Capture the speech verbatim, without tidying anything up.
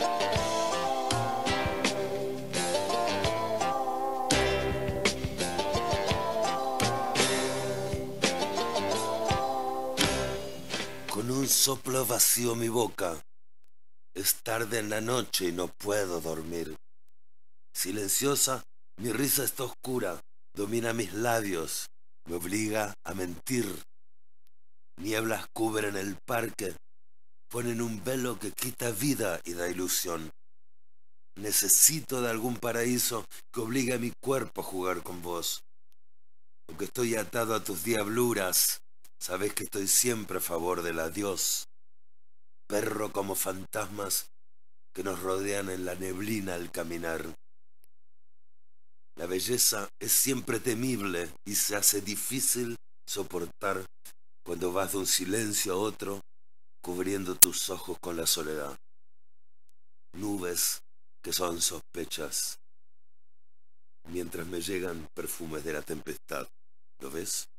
Con un soplo vacío mi boca. Es tarde en la noche y no puedo dormir. Silenciosa, mi risa está oscura, domina mis labios, me obliga a mentir. Nieblas cubren el parque, ponen un velo que quita vida y da ilusión. Necesito de algún paraíso que obligue a mi cuerpo a jugar con vos. Aunque estoy atado a tus diabluras, sabes que estoy siempre a favor del adiós. Perro como fantasmas que nos rodean en la neblina al caminar. La belleza es siempre temible y se hace difícil soportar cuando vas de un silencio a otro, cubriendo tus ojos con la soledad. Nubes que son sospechas, mientras me llegan perfumes de la tempestad. ¿Lo ves?